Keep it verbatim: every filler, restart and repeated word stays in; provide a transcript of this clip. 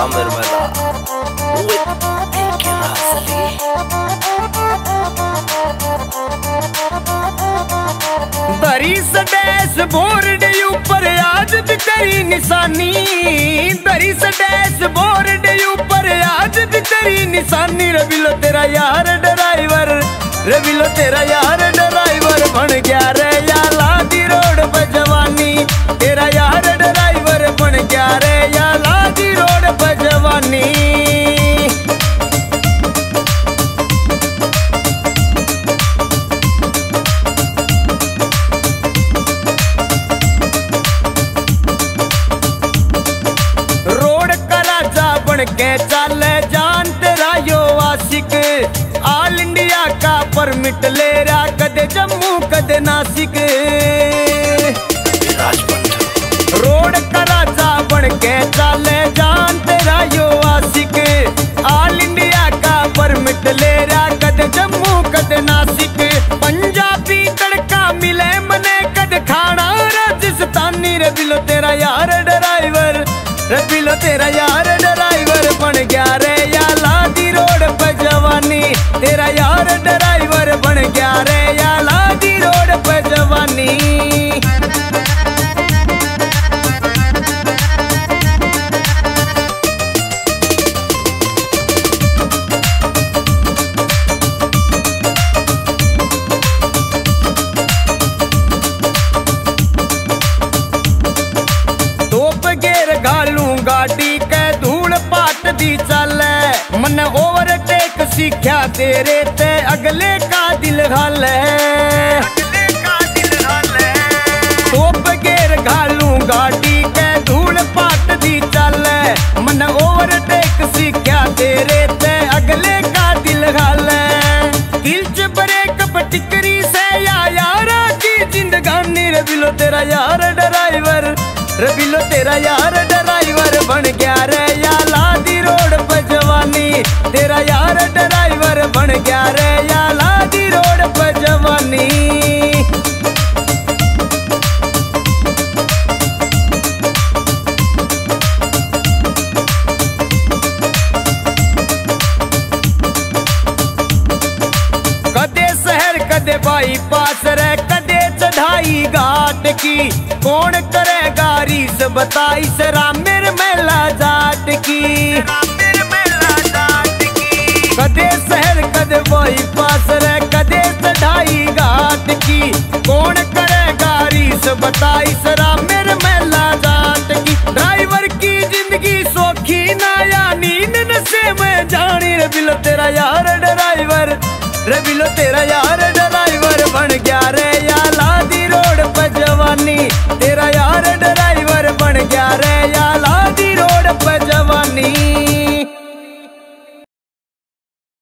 Aamir Mela with Pinky Nasli। दरी सडैस board ऊपर आज भी तेरी निशानी, दरी सडैस बोर्ड ऊपर आज भी तेरी निशानी। रविलो तेरा यार ड्राइवर, रविलो तेरा यार ड्राइवर बन गया रे या लादी रोड पे जवानी। तेरा यार ड्राइवर बन गया रे या लादी रोड पे जवानी। के चल जान तेरा यो आशिक, ऑल इंडिया का परमिट ले रहा, कदे जम्मू कदे नासिक। रोड का राजा बन के चल जान तेरा यो आशिक, ऑल इंडिया का परमिट ले रहा, कदे जम्मू कदे नासिक। पंजाबी तड़का मिले मने कद खाना राजस्थानी। रविलो तेरा यार ड्राइवर, रविलो तेरा यार ड्राइवर बन गया रे या लादी रोड पे जवानी। तेरा यार ड्राइवर बन गया रे या लादी रोड पे जवानी। गाड़ी के धूल पाट दी चले, मन ओवरटेक सीख्या तेरे ते अगले का दिल हाले। टोप गेर घालू गाड़ी के धूल पाट दी चले, मन ओवरटेक सीख्या तेरे ते अगले का दिल हाले। किल्च ब्रेक पटिकरी से या यारा की जिंदगानी। रविलो तेरा यार ड्राइवर, रविलो तेरा यार ड्राइवर बन गया रे या लादी रोड पे जवानी। तेरा यार ड्राइवर बन गया रे या लादी रोड पे जवानी। कदे शहर कदे बाईपास रे, कदे चढ़ाई घाट की। कौन करेगा रीस बताई सरा मेरे मेला जाट की। कदे शहर कदे बाईपास रे, कदे चढ़ाई घाट की। कौन करेगा रीस बताई सरा मेरे मेला जाट की। ड्राइवर की जिंदगी सौखी ना या नींद नशे में जानी। रविलो तेरा यार ड्राइवर, रविलो तेरा यार ड्राइवर बन गया रे या लादी रोड पे जवानी। तेरा